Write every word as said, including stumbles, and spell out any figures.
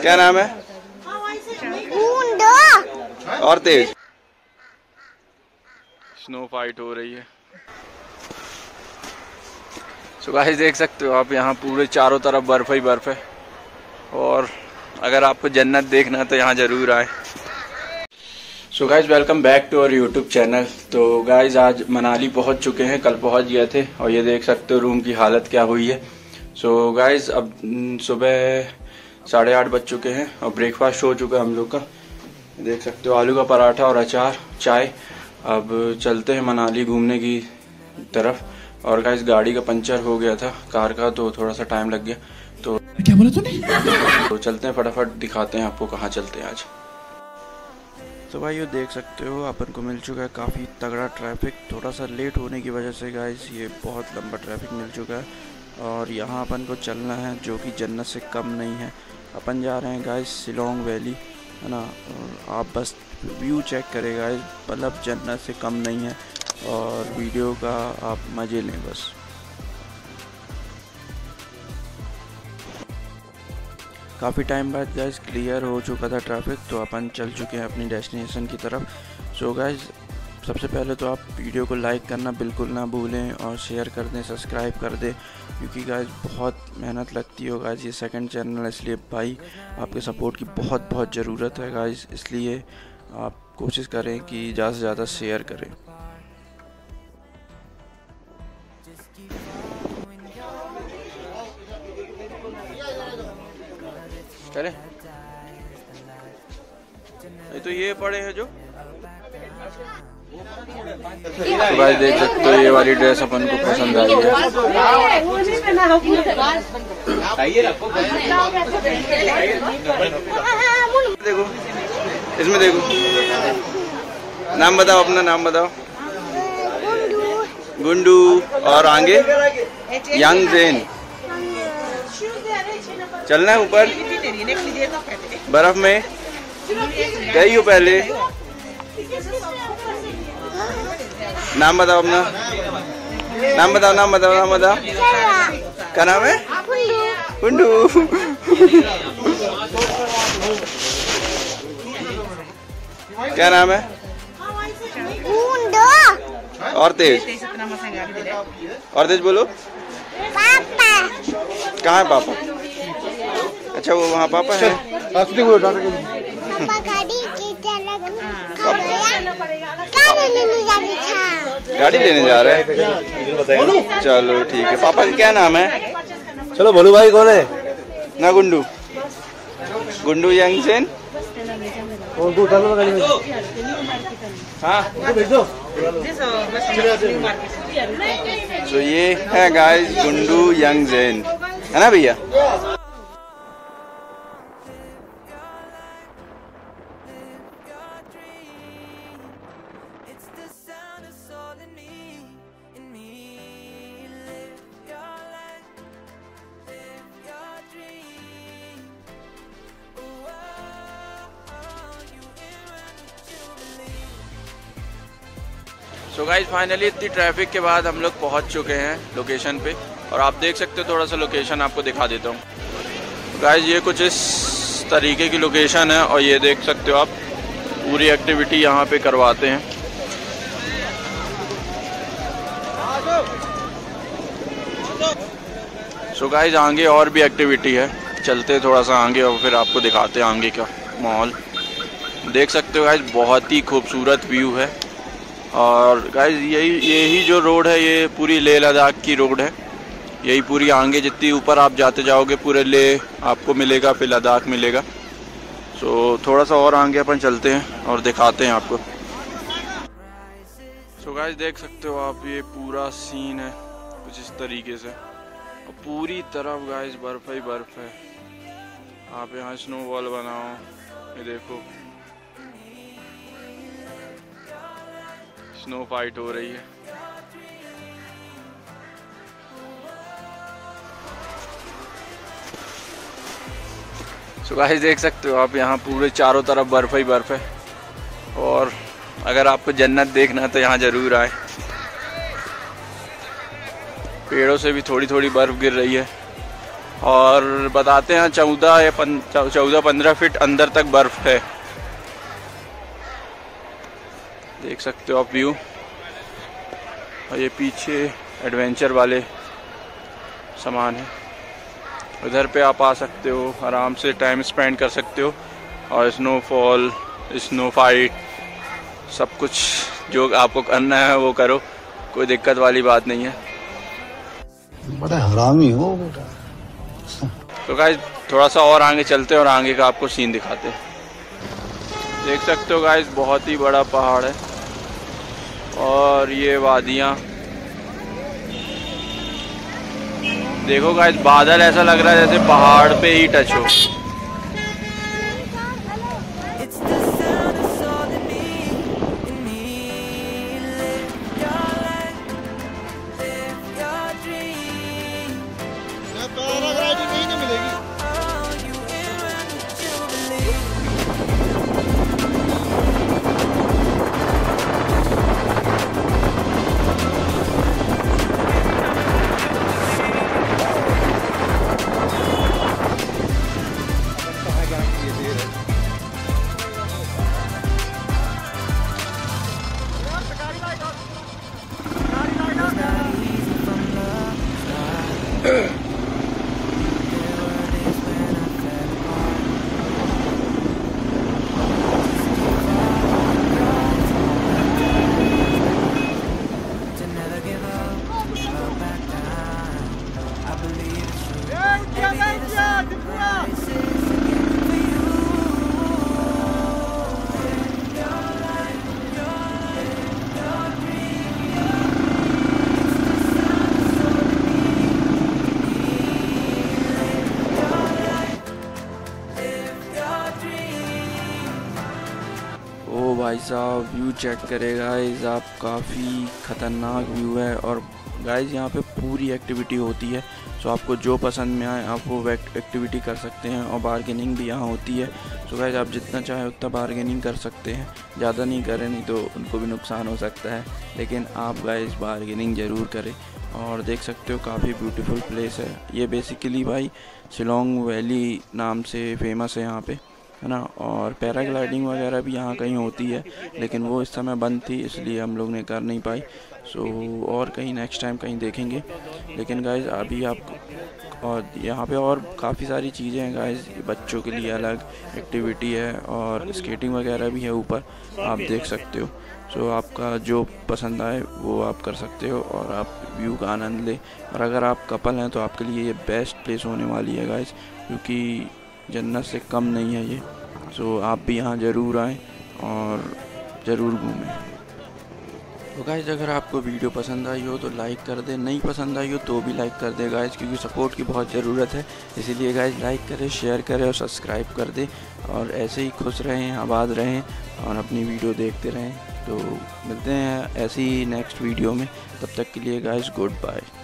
क्या नाम है? और तेज स्नो फाइट हो रही है। सो गाइस देख सकते हो आप, यहाँ पूरे चारों तरफ बर्फ ही बर्फ है और अगर आपको जन्नत देखना है तो यहाँ जरूर आए। So guys welcome back to our YouTube channel. तो गाइस आज मनाली पहुँच चुके हैं, कल पहुँच गए थे और ये देख सकते हो रूम की हालत क्या हुई है। सो गाइस अब सुबह साढ़े आठ बज चुके हैं और ब्रेकफास्ट हो चुका है हम लोग का। देख सकते हो आलू का पराठा और अचार, चाय। अब चलते हैं मनाली घूमने की तरफ। और गाइस गाड़ी का पंचर हो गया था कार का, तो थोड़ा सा टाइम लग गया। तो क्या बोला तूने? तो चलते हैं, फटाफट दिखाते हैं आपको कहाँ चलते हैं आज। तो भाई ये देख सकते हो अपन को मिल चुका है काफ़ी तगड़ा ट्रैफिक। थोड़ा सा लेट होने की वजह से गाइस ये बहुत लंबा ट्रैफिक मिल चुका है और यहाँ अपन को चलना है जो कि जन्नत से कम नहीं है। अपन जा रहे हैं गाइस शिलोंग वैली, है ना। और आप बस व्यू चेक करें गाइस, मतलब जन्नत से कम नहीं है और वीडियो का आप मज़े लें बस। काफ़ी टाइम बाद गाइस क्लियर हो चुका था ट्रैफिक, तो अपन चल चुके हैं अपनी डेस्टिनेशन की तरफ। सो गाइस सबसे पहले तो आप वीडियो को लाइक करना बिल्कुल ना भूलें और शेयर कर दें, सब्सक्राइब कर दें, क्योंकि गाइस बहुत मेहनत लगती है गाइस, ये सेकंड चैनल, इसलिए भाई आपके सपोर्ट की बहुत बहुत ज़रूरत है गाइस। इसलिए आप कोशिश करें कि ज़्यादा से ज़्यादा शेयर करें। चले ये तो ये पड़े हैं जो। तो भाई देख सकते हो ये वाली ड्रेस अपन को पसंद आई है। देखो इसमें देखो, नाम बताओ, अपना नाम बताओ। गुंडू। और आगे यंग ज़ेन। चलना है ऊपर बर्फ में, गई हो पहले? नाम बताओ अपना, नाम बताओ, नाम बताओ, नाम बताओ। क्या नाम है? गुंडू। क्या नाम है? और तेज, और तेज बोलो। पापा। कहाँ है पापा? अच्छा वो वहाँ पापा है। गाड़ी लेने जा रहे हैं, चलो ठीक है। पापा का क्या नाम है? चलो भोलू भाई कौन है? ना गुंडू, गुंडू यंग ज़ेन। हाँ तो ये है गाइस गुंडू यंग ज़ेन, है ना भैया? सो गाइस फाइनली इतनी ट्रैफिक के बाद हम लोग पहुंच चुके हैं लोकेशन पे और आप देख सकते हो, थोड़ा सा लोकेशन आपको दिखा देता हूं। गाइस ये कुछ इस तरीके की लोकेशन है और ये देख सकते हो आप, पूरी एक्टिविटी यहाँ पे करवाते हैं। सो गाइस आगे और भी एक्टिविटी है, चलते थोड़ा सा आगे और फिर आपको दिखाते हैं आगे का माहौल। देख सकते हो गाइस बहुत ही खूबसूरत व्यू है और गाइस यही यही जो रोड है ये पूरी लेह लद्दाख की रोड है। यही पूरी आगे जितनी ऊपर आप जाते जाओगे पूरे लेह आपको मिलेगा, फिर लद्दाख मिलेगा। सो थोड़ा सा और आगे अपन चलते हैं और दिखाते हैं आपको। सो गाइस देख सकते हो आप, ये पूरा सीन है कुछ इस तरीके से और पूरी तरफ गाइस बर्फ ही बर्फ है। आप यहाँ स्नो वॉल बनाओ, ये देखो स्नो फाइट हो रही है। सो गाइस देख सकते हो आप, यहाँ पूरे चारों तरफ बर्फ ही बर्फ है और अगर आपको जन्नत देखना है तो यहाँ जरूर आए। पेड़ों से भी थोड़ी थोड़ी बर्फ गिर रही है और बताते हैं चौदह या चौदह पंद्रह फीट अंदर तक बर्फ है। देख सकते हो आप व्यू। और ये पीछे एडवेंचर वाले सामान है, उधर पे आप आ सकते हो, आराम से टाइम स्पेंड कर सकते हो। और स्नोफॉल, स्नो फाइट, सब कुछ जो आपको करना है वो करो, कोई दिक्कत वाली बात नहीं है। बड़ा हरामी हो बेटा। तो गाइस थोड़ा सा और आगे चलते हैं और आगे का आपको सीन दिखाते हैं। देख सकते हो गाइस बहुत ही बड़ा पहाड़ है और ये वादियाँ देखो गाइस, बादल ऐसा लग रहा है जैसे पहाड़ पे ही टच हो। पैराग्लाइडिंग कहीं नहीं मिलेगी। ओ भाई साहब व्यू चेक करे गाइस आप, काफ़ी ख़तरनाक व्यू है। और गाइस यहाँ पे पूरी एक्टिविटी होती है, सो आपको जो पसंद में आए आप वो एक्टिविटी कर सकते हैं। और बारगेनिंग भी यहाँ होती है, सो गाइस आप जितना चाहे उतना बारगेनिंग कर सकते हैं। ज़्यादा नहीं करें नहीं तो उनको भी नुकसान हो सकता है, लेकिन आप गाइस बारगेनिंग ज़रूर करें। और देख सकते हो काफ़ी ब्यूटीफुल प्लेस है ये। बेसिकली भाई शिलोंग वैली नाम से फेमस है यहाँ पे, है ना। और पैराग्लाइडिंग वगैरह भी यहाँ कहीं होती है, लेकिन वो इस समय बंद थी इसलिए हम लोग ने कर नहीं पाई। सो और कहीं नेक्स्ट टाइम कहीं देखेंगे। लेकिन गाइस अभी आप, और यहाँ पे और काफ़ी सारी चीज़ें हैं गाइस, बच्चों के लिए अलग एक्टिविटी है और स्केटिंग वगैरह भी है ऊपर, आप देख सकते हो। सो आपका जो पसंद आए वो आप कर सकते हो और आप व्यू का आनंद ले। और अगर आप कपल हैं तो आपके लिए ये बेस्ट प्लेस होने वाली है गाइस, क्योंकि जन्नत से कम नहीं है ये। सो आप भी यहाँ ज़रूर आएँ और ज़रूर घूमें। तो गाइस अगर आपको वीडियो पसंद आई हो तो लाइक कर दे, नहीं पसंद आई हो तो भी लाइक कर दे गाइस, क्योंकि सपोर्ट की बहुत ज़रूरत है। इसीलिए गाइस लाइक करें, शेयर करें और सब्सक्राइब कर दे। और ऐसे ही खुश रहें, आबाद रहें और अपनी वीडियो देखते रहें। तो मिलते हैं ऐसी ही नेक्स्ट वीडियो में, तब तक के लिए गाइस गुड बाय।